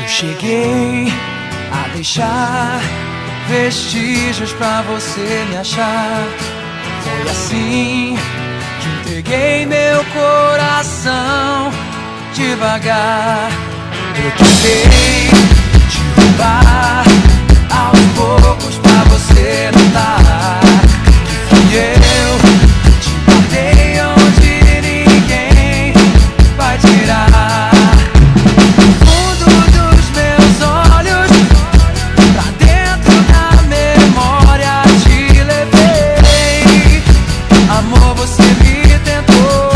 Eu cheguei a deixar vestígios pra você me achar. Foi assim que entreguei meu coração devagar. Eu tentei te roubar aos poucos pra você notar que fui eu. Te guardei onde ninguém vai tirar. Fundo dos meus olhos, pra dentro da memória te levei. Amor, você me tentou.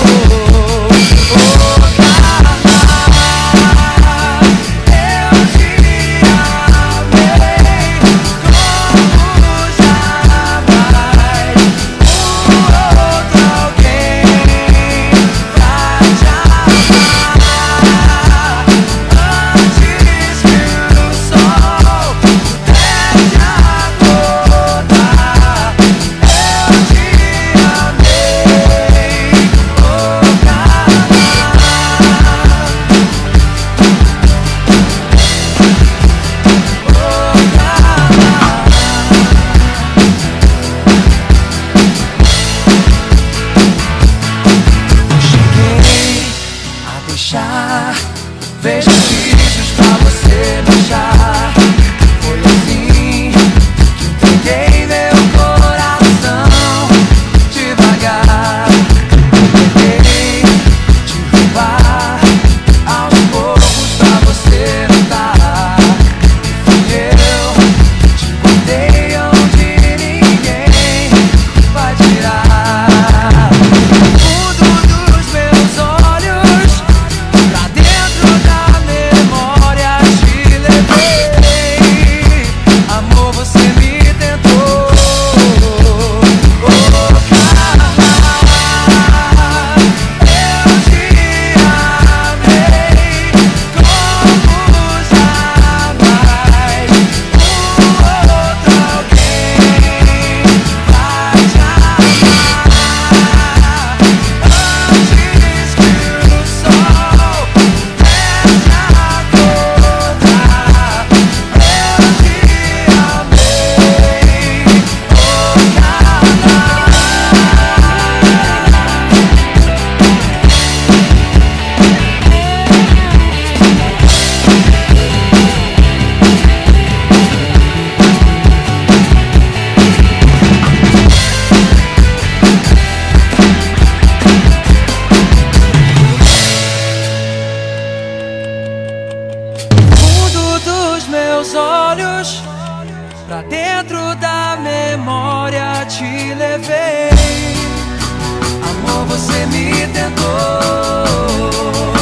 Vestígios pra você me achar. Foi assim que entreguei meu coração devagar. Tentei te roubar aos poucos pra você notar que fui eu. Te guardei onde ninguém vai tirar. Fundo dos meus olhos, pra dentro da memória te levei. Amor, você me tentou. Oh, Carla, eu te amei como jamais outro alguém vai te amar. Antes que o sol desce a toda, eu te amei. Oh, Carla. Fundo dos meus olhos, pra dentro da memória te levei. Amor, você me tentou.